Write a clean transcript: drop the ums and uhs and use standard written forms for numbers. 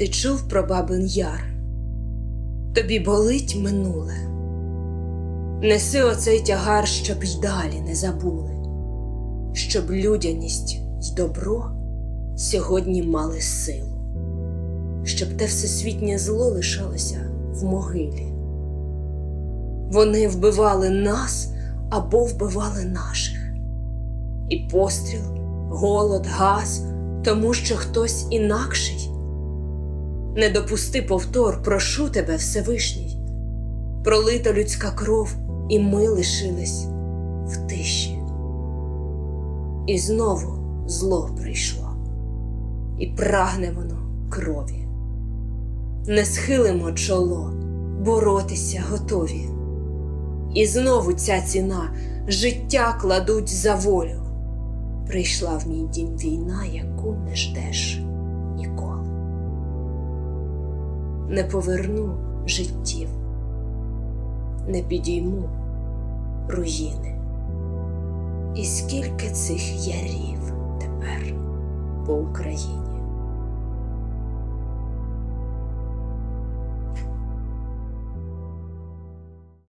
Ти чув про Бабин Яр? Тобі болить минуле. Неси оцей тягар, щоб й далі не забули, щоб людяність й добро сьогодні мали силу, щоб те всесвітнє зло лишалося в могилі. Вони вбивали нас або вбивали наших. І постріл, голод, газ, тому що хтось інакший. Не допусти повтор, прошу тебе, Всевишній. Пролита людська кров, і ми лишились в тиші. І знову зло прийшло, і прагне воно крові. Не схилимо чоло, боротися готові. І знову ця ціна, життя кладуть за волю. Прийшла в мій дім війна, яку не ждеш ніколи. Не поверну життів, не підійму руїни. І скільки цих ярів тепер по Україні.